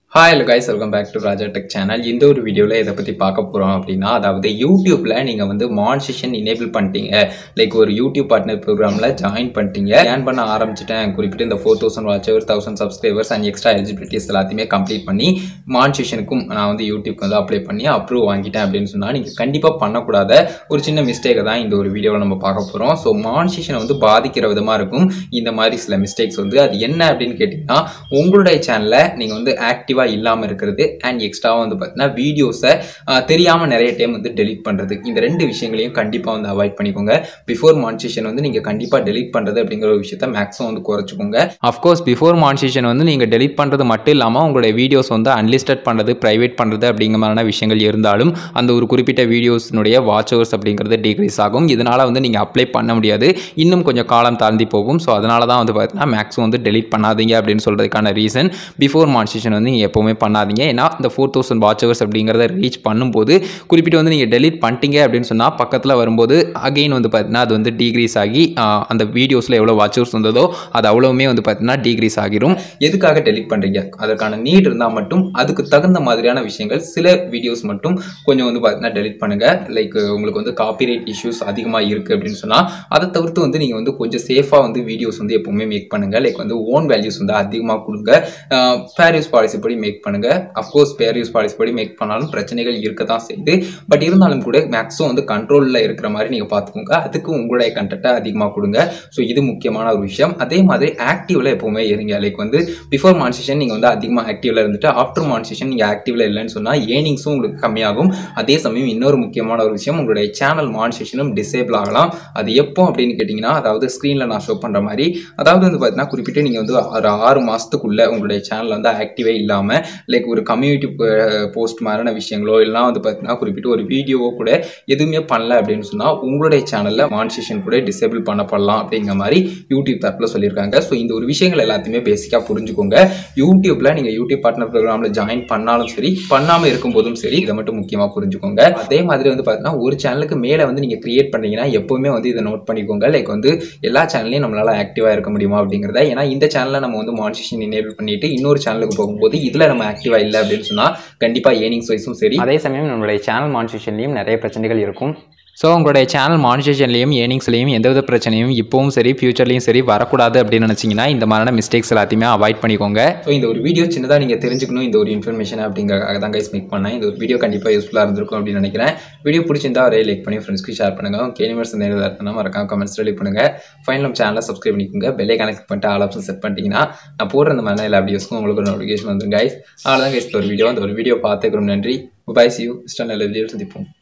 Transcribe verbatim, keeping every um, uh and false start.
Hi hello guys, welcome back to Raja Tech channel. இந்த ஒரு வீடியோல இத பத்தி பார்க்க போறோம் அப்படினா அதாவது YouTubeல நீங்க வந்து monetization enable பண்ணிட்டீங்க. லைக் ஒரு YouTube partner programல ஜாயின் பண்ணிட்டீங்க. ஏர்ன் பண்ண ஆரம்பிச்சிட்டேன். குறிப்பிட்ட இந்த four thousand watchers, one thousand subscribers and extra eligibilities எல்லாத்தையுமே கம்ப்ளீட் பண்ணி monetizationக்கும் நான் வந்து YouTubeக்கு வந்து அப்ளை பண்ணி அப்ரூவ் வாங்கிட்டேன் அப்படினு சொன்னா நீங்க கண்டிப்பா பண்ணக்கூடாத ஒரு சின்ன மிஸ்டேக் தான் இந்த ஒரு வீடியோல நம்ம பார்க்க போறோம். சோ monetization வந்து பாதிக்கிற விதமா இருக்கும். இந்த மாதிரி சில மிஸ்டேக்ஸ் வந்து அது என்ன அப்படினு கேட்டினா உங்களுடைய சேனலை நீங்க வந்து ஆக்டிவ் இல்லாம இருக்குது அண்ட் எக்ஸ்ட்ரா வந்து பார்த்தீங்கன்னா வீடியோஸை தெரியாம நிறைய டைம் வந்து டெலீட் பண்றது இந்த ரெண்டு விஷயங்களையும் கண்டிப்பா வந்து அவாய்ட் பண்ணிக்கோங்க. பிஃபோர் மானிட்டைசேஷன் வந்து நீங்க கண்டிப்பா டெலீட் பண்றது அப்படிங்கிற ஒரு விஷயத்தை மேக்ஸிமம் வந்து குறைச்சுக்கோங்க. அஃப்கோர்ஸ் பிஃபோர் மானிட்டைசேஷன் வந்து நீங்க டெலீட் பண்றது மட்டும் இல்லாம உங்களுடைய வீடியோஸ் வந்து அன்லிஸ்டட் பண்றது, பிரைவேட் பண்றது அப்படிங்கிற மாதிரியான விஷயங்கள் இருந்தாலும் அந்த ஒரு குறிப்பிட்ட வீடியோஸ்னுடைய வாட்ச் ஹவர்ஸ் அப்படிங்கிறது டிக்ரீஸ் ஆகும். இதனால வந்து நீங்க அப்ளை பண்ண முடியாது. இன்னும் கொஞ்சம் காலம் தாழ்ந்தி போகும். ஸோ அதனால தான் வந்து பார்த்தீங்கன்னா மேக்ஸிமம் வந்து டெலீட் பண்ணாதீங்க அப்படின்னு சொல்றதுக்கான ரீசன். பிஃபோர் மானிட்டைசேஷன் வந்து நீங்க எப்பவுமே பண்ணாதீங்க. ஏன்னா இந்த ஃபோர் தௌசண்ட் வாட்ச் ஹவர்ஸ் அப்படிங்கிறத ரீச் பண்ணும்போது குறிப்பிட்டு வந்து நீங்கள் டெலீட் பண்ணிட்டீங்க அப்படின்னு சொன்னால் பக்கத்தில் வரும்போது அகெயின் வந்து பார்த்தீங்கன்னா அது வந்து டீக்ரீஸ் ஆகி அந்த வீடியோஸில் எவ்வளோ வாட்ச் ஹவர்ஸ் வந்ததோ அது அவ்வளவுமே வந்து பார்த்தீங்கன்னா டீக்ரீஸ் ஆகிரும். எதுக்காக டெலீட் பண்ணுறீங்க? அதற்கான நீட் இருந்தால் மட்டும் அதுக்கு தகுந்த மாதிரியான விஷயங்கள் சில வீடியோஸ் மட்டும் கொஞ்சம் வந்து பார்த்தீங்கன்னா டெலீட் பண்ணுங்கள். லைக் உங்களுக்கு வந்து காப்பிரைட் இஷ்யூஸ் அதிகமாக இருக்குது அப்படின்னு சொன்னால் அதை தவிர்த்து வந்து நீங்கள் வந்து கொஞ்சம் சேஃபாக வந்து வீடியோஸ் வந்து எப்பவுமே மேக் பண்ணுங்கள். லைக் வந்து ஓன் வேல்யூஸ் வந்து அதிகமாக கொடுங்க. ஃபேர் யூஸ் பாலிசி படி மேக் பண்ணுங்க. அஃப்கோர்ஸ் ஃபேர் யூஸ் பாலிசி படி மேக் பண்ணாலும் பிரச்சனைகள் இருக்க தான் செய்யுது. பட் இருந்தாலும் கூட மேக்ஸிமம் வந்து கண்ட்ரோலில் இருக்கிற மாதிரி நீங்கள் பார்த்துக்கோங்க. அதுக்கு உங்களுடைய கண்டென்ட்டை அதிகமாக கொடுங்க. ஸோ இது முக்கியமான ஒரு விஷயம். அதே மாதிரி ஆக்டிவ்ல எப்பவுமே இருங்க. லைக் வந்து பிஃபோர் மானிட்டைசேஷன் நீங்கள் வந்து அதிகமாக ஆக்டிவ்ல இருந்துட்டு ஆஃப்டர் மானிட்டைசேஷன் நீங்கள் ஆக்டிவ்ல இல்லைன்னு சொன்னால் ஏர்னிங்ஸும் உங்களுக்கு கம்மியாகும். அதே சமயம் இன்னொரு முக்கியமான ஒரு விஷயம், உங்களுடைய சேனல் மானிட்டைசேஷனும் டிசேபிள் ஆகலாம். அது எப்போ அப்படின்னு கேட்டிங்கன்னா அதாவது ஸ்க்ரீனில் நான் ஷோ பண்ணுற மாதிரி அதாவது வந்து பார்த்தீங்கன்னா குறிப்பிட்டு நீங்கள் வந்து ஒரு ஆறு மாதத்துக்குள்ள உங்களுடைய சேனல் வந்து ஆக்டிவே இல்லாமல் லைக் ஒரு கம்யூனிட்டி போஸ்ட் மாதிரியான விஷயங்களோ இல்லைனா வந்து பார்த்தீங்கன்னா குறிப்பிட்டு ஒரு வீடியோவோ கூட எதுவுமே பண்ணல அப்படின்னு சொன்னால் உங்களுடைய சேனலில் மானிட்டைசேஷன் கூட டிசேபிள் பண்ணப்படலாம் அப்படிங்கிற மாதிரி யூடியூப் தரப்பில் சொல்லியிருக்காங்க. ஸோ இந்த ஒரு விஷயங்கள் எல்லாத்தையுமே பேசிக்காக புரிஞ்சுக்கோங்க. யூடியூப்ல நீங்கள் யூடியூப் பார்ட்னர் ப்ரோக்ராமில் ஜாயின் பண்ணாலும் சரி பண்ணாமல் இருக்கும்போதும் சரி இதை மட்டும் முக்கியமாக புரிஞ்சுக்கோங்க. அதே மாதிரி வந்து பார்த்தீங்கன்னா ஒரு சேனலுக்கு மேலே வந்து நீங்கள் கிரியேட் பண்ணீங்கன்னா எப்பவுமே வந்து இதை நோட் பண்ணிக்கோங்க. லைக் வந்து எல்லா சேனல்லையும் நம்மளால ஆக்டிவாக இருக்க முடியுமா அப்படிங்கிறத. ஏன்னா இந்த சேனலில் நம்ம வந்து மானிட்டைசேஷன் எனேபிள் பண்ணிட்டு இன்னொரு சேனலுக்கு போகும்போது இதில் நம்ம ஆக்டிவாக இல்லை அப்படின்னு சொன்னால் கண்டிப்பாக ஏர்னிங்ஸ் வைஸும் சரி அதே சமயம் நம்மளுடைய சேனல் மானிட்டைசேஷன்லையும் நிறைய பிரச்சனைகள் இருக்கும். ஸோ உங்களுடைய சேனல் மானிட்டைசேஷன்லையும் ஏர்னிங்ஸ்லையும் எந்தவித பிரச்சனையும் இப்போவும் சரி ஃபியூச்சர்லையும் சரி வரக்கூடாது அப்படின்னு நினச்சிங்கன்னா இந்த மாதிரியான மிஸ்டேக்ஸ் எல்லாத்தையுமே அவாய்ட் பண்ணிக்கோங்க. ஸோ இந்த ஒரு வீடியோ சின்னதாக நீங்கள் தெரிஞ்சுக்கணும் இந்த ஒரு இன்ஃபர்மேஷன் அப்படிங்கிறதுக்காக தான் கைஸ் மேக் பண்ணேன். இந்த ஒரு வீடியோ கண்டிப்பாக யூஸ்ஃபுல்லாக இருந்திருக்கும் அப்படின்னு நினைக்கிறேன். வீடியோ பிடிச்சிருந்தா ஒரே லைக் பண்ணி ஃப்ரெண்ட்ஸ்க்கு ஷேர் பண்ணுங்கள். கேனிவர்ஸ் நேரில் இருந்தால் மறக்காம கமெண்ட்ஸ் ரெடி பண்ணுங்கள். ஃபைனல் சேனலை சப்ஸ்கிரைப் பண்ணிக்கோங்க. பெல்லை கனெக்ட் பண்ணிட்டு ஆல் ஆப்ஷன் செட் பண்ணிட்டீங்கன்னா நான் போடுற இந்த மாதிரி எல்லா வீடியோஸ்க்கும் உங்களுக்கு ஒரு நோட்டிஃபிகேஷன் வந்துடும் கைஸ். அவ்வளோதான் கைஸ் ஒரு வீடியோ அந்த ஒரு வீடியோ பார்த்துக்கிறோம். நன்றி. பாய். See you. நல்ல வீடியோ சந்திப்போம்.